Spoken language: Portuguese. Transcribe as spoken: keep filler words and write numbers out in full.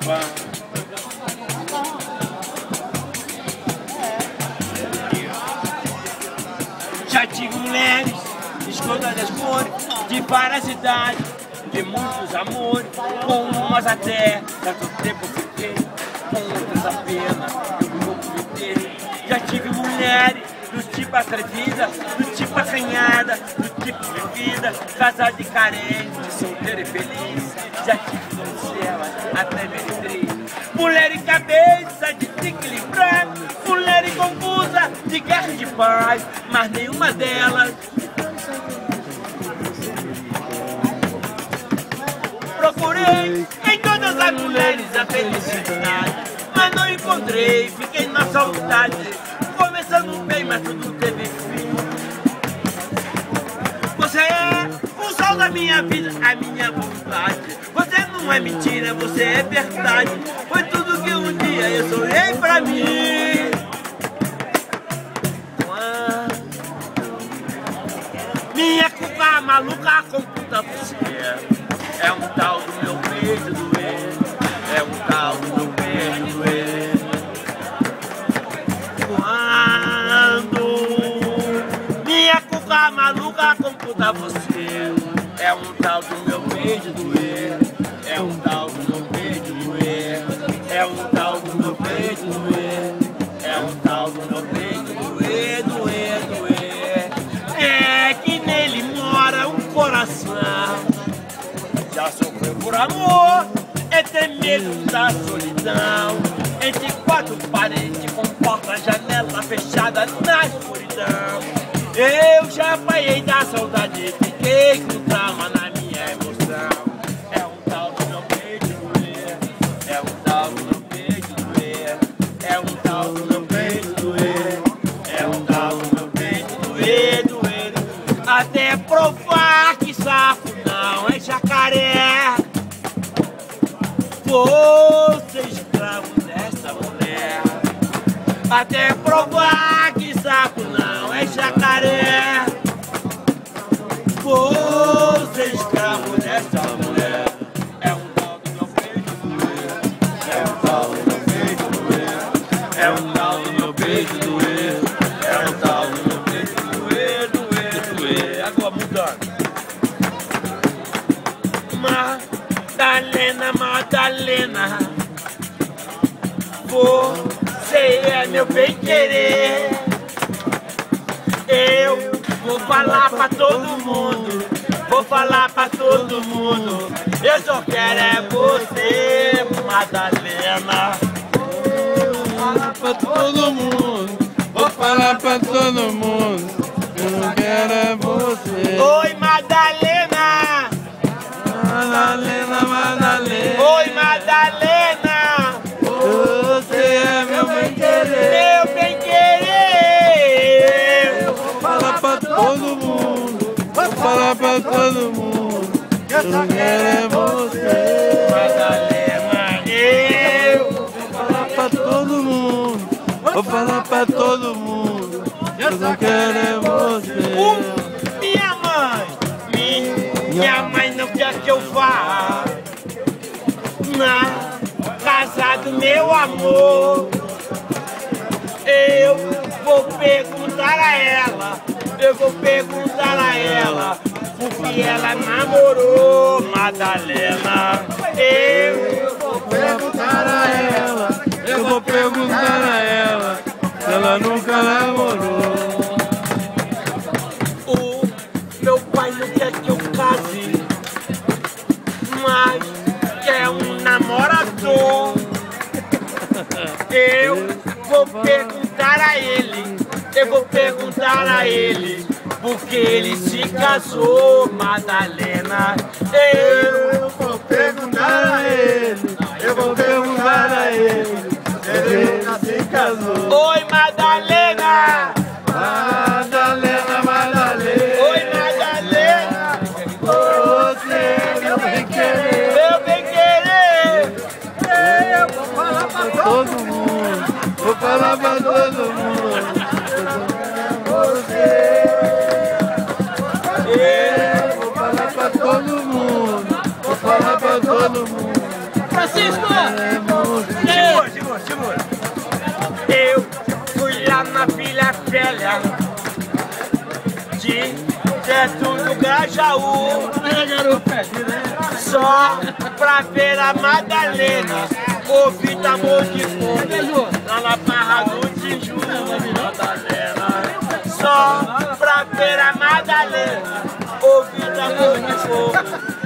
Opa. Já tive mulheres, escondas das cores, de várias idades, de muitos amores, com umas até, certo tempo eu fiquei, com outras apenas, eu vou viver. Já tive mulheres, do tipo atrevida, do tipo acanhada, do tipo vivida, casada e carente, solteira e feliz. Já tive donzelas, até meretriz. Mulher em cabeça de desequilibrar, mulher em confusa de guerra e de paz, mas nenhuma delas procurei em todas as mulheres a felicidade, mas não encontrei, fiquei na saudade, começando bem, mas tudo teve fim. Você é o sol da minha vida, a minha vontade. Você não é mentira, você é verdade. Foi tudo que um dia eu sonhei pra mim. Minha cuca maluca computa você. É um tal do meu peito doer. É um tal do meu peito doer. Quando minha cuca maluca computa você. É um tal do meu peito doer. É um tal do meu peito doer. É um tal do meu peito doer. É um tal do meu peito doer, doer, doer. É que nele mora um coração. Já sofreu por amor, é ter medo da solidão. Entre quatro paredes, com porta, janela fechada na escuridão. Eu já apanhei da saudade, fiquei com trauma na minha emoção. É um tal do meu peito doer, é um tal do meu peito doer, é um tal do meu peito doer, é um tal do meu peito doer, doer. Até provar que sapo não é jacaré. Vou ser escravo dessa mulher. Até provar que sapo não é jacaré. Vou ser escravo dessa mulher. É um tal do meu peito doer. É um tal do meu peito doer. É um tal do meu peito doer. É um tal do meu peito doer, doer, doer. Agora mudando. Madalena, Madalena, você é meu bem-querer. Eu vou falar pra todo mundo, vou falar pra todo mundo. Eu só quero é você, Madalena. Vou falar pra todo mundo, vou falar pra todo mundo. Eu só quero é você. Oi, Madalena. Madalena, Madalena. Oi, Madalena. Você é meu bem-querer. Meu bem-querer. Eu vou falar pra todo mundo, vou falar pra todo mundo. Eu só quero é você. Madalena, eu vou falar pra todo mundo, vou falar pra todo mundo. Eu só quero é você. Uh, minha mãe, minha, minha mãe não quer que eu vá na casa do meu amor. Eu vou perguntar a ela, eu vou perguntar a ela, porque ela namorou Madalena. Eu vou perguntar a ela, eu vou perguntar a ela, se ela nunca namorou. O meu pai não quer que eu case, mas quer um namorador. Eu vou perguntar a ele, eu vou perguntar a ele, porque ele se casou, Madalena. Eu vou perguntar a ele, eu vou perguntar a ele, ele já se casou. Oi, Madalena. Madalena, Madalena. Oi, Madalena. Você é meu bem-querer. Meu bem-querer. Eu vou falar pra todo mundo, vou falar pra todo mundo. Você. Eu vou falar pra todo mundo, vou falar pra todo mundo. Francisco! Eu fui lá na Vila Velha de Teto do Grajaú, só pra ver a Madalena, ouvir tambor de fogo lá na Barra do Tijuca. Madalena, só pra ver a Madalena, ouvir tambor de fogo